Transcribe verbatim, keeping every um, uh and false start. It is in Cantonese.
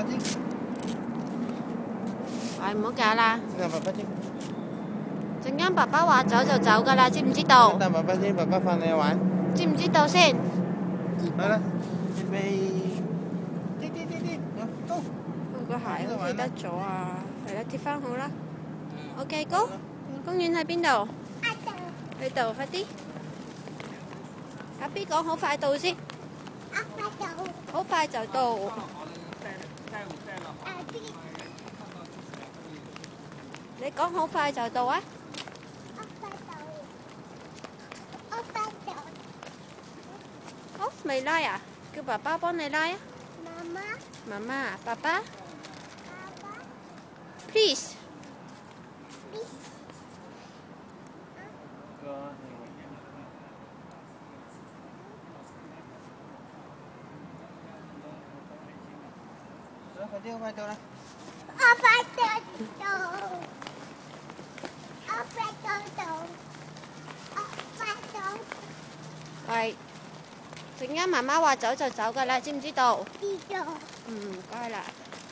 先。 係唔好搞啦！ 等爸爸先。 陣間爸爸話走就走㗎啦，知唔知道？ 等爸爸先，爸爸放你玩。 知唔知道先？ 好啦，準備。滴滴滴滴，go。 佢個鞋好似得咗啊！係啦，貼翻好啦。OK，go。公園喺邊度？喺度，快啲。阿 B 講好快到先。好快就到。你講好快就到啊！好，未拉啊？叫爸爸幫你拉啊！媽媽。媽媽，爸爸。Please。 快啲，快到啦！ 我快到到，我快到到，我快到。 係。陣間媽媽話走就走㗎啦，知唔知道？ 知道。 嗯，唔該啦。